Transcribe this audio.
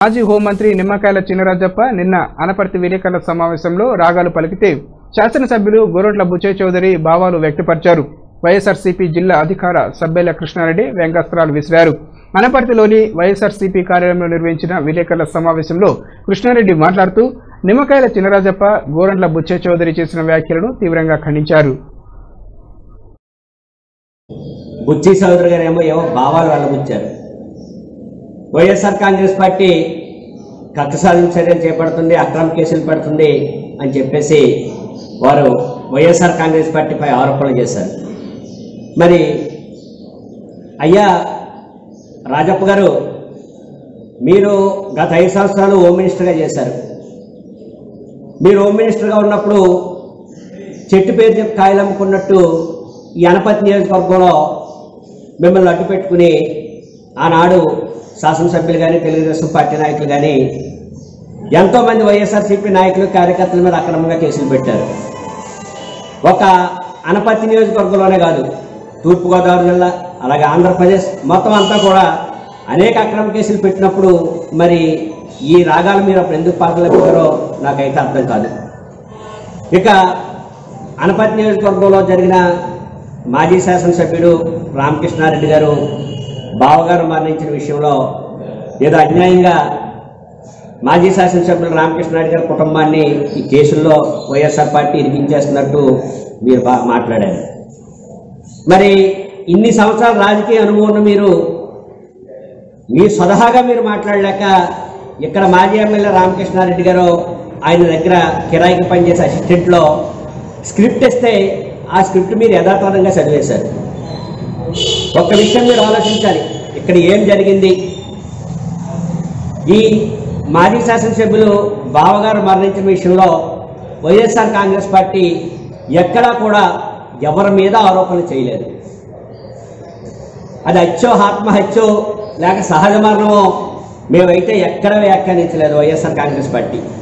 మాజీ హోంమంత్రి నిమ్మకాయల చినరాజప్ప నిన్న అనపర్తి విలేకరుల సమావేశంలో రాగాలు పలికితే శాసనసభ్యులు గోరంట్ల బుచ్చయ్య చౌదరి భావాలు వ్యక్తపరిచారు. వైఎస్ఆర్సీపీ జిల్లా అధికార సబ్బెల కృష్ణారెడ్డి వ్యంగ్యాస్త్రాలు విసిరారు. అనపర్తిలోని వైఎస్ఆర్సీపీ కార్యాలయంలో నిర్వహించిన విలేకరుల సమావేశంలో కృష్ణారెడ్డి మాట్లాడుతూ నిమ్మకాయల చినరాజప్ప గోరంట్ల బుచ్చయ్య చౌదరి చేసిన వ్యాఖ్యలను తీవ్రంగా ఖండించారు. బుచ్చి చౌదరి గారు ఏమో భావాలు వెళ్ళబుచ్చారు. వైఎస్ఆర్ కాంగ్రెస్ పార్టీ కక్ష సాధింపు చర్యలు చేపడుతుంది, అక్రమ కేసులు పెడుతుంది అని చెప్పేసి వారు వైఎస్ఆర్ కాంగ్రెస్ పార్టీపై ఆరోపణలు చేశారు. మరి అయ్యా రాజప్ప గారు, మీరు గత 5 సంవత్సరాలు హోమ్ మినిస్టర్గా చేశారు. మీరు హోమ్ మినిస్టర్గా ఉన్నప్పుడు చెట్టు పేరు చెప్పి కాయలు అమ్ముకున్నట్టు ఈ అనపర్తి నియోజకవర్గంలో మిమ్మల్ని అడ్డు పెట్టుకుని ఆనాడు శాసనసభ్యులు కానీ తెలుగుదేశం పార్టీ నాయకులు కానీ ఎంతోమంది వైఎస్ఆర్సీపీ నాయకులు కార్యకర్తల మీద అక్రమంగా కేసులు పెట్టారు. ఒక అనపర్తి నియోజకవర్గంలోనే కాదు, తూర్పుగోదావరి జిల్లా అలాగే ఆంధ్రప్రదేశ్ మొత్తం అంతా కూడా అనేక అక్రమ కేసులు పెట్టినప్పుడు మరి ఈ రాగాలు మీరు అప్పుడు ఎందుకు పాల్గొలేకపోయారో నాకైతే అర్థం కాదు. ఇక అనపర్తి నియోజకవర్గంలో జరిగిన మాజీ శాసనసభ్యుడు రామకృష్ణారెడ్డి గారు బావగారు మరణించిన విషయంలో ఏదో అన్యాయంగా మాజీ శాసనసభ్యులు రామకృష్ణారెడ్డి గారి కుటుంబాన్ని ఈ కేసుల్లో వైఎస్ఆర్ పార్టీ ఇరికించేస్తున్నట్టు మీరు మాట్లాడారు. మరి ఇన్ని సంవత్సరాల రాజకీయ అనుభవం మీరు మీ స్వతహాగా మీరు మాట్లాడలేక ఇక్కడ మాజీ ఎమ్మెల్యే రామకృష్ణారెడ్డి గారు ఆయన దగ్గర కిరాయికి పనిచేసే అసిస్టెంట్లో స్క్రిప్ట్ ఇస్తే ఆ స్క్రిప్ట్ మీరు యథాతథంగా చదివేశారు. ఒక్క విషయం మీరు ఆలోచించాలి, ఇక్కడ ఏం జరిగింది. ఈ మాజీ శాసనసభ్యులు బావగారు మరణించిన విషయంలో వైఎస్ఆర్ కాంగ్రెస్ పార్టీ ఎక్కడా కూడా ఎవరి మీద ఆరోపణలు చేయలేదు. అది హత్యో ఆత్మహత్యో లేక సహజ మరణమో మేమైతే ఎక్కడ వ్యాఖ్యానించలేదు వైఎస్ఆర్ కాంగ్రెస్ పార్టీ.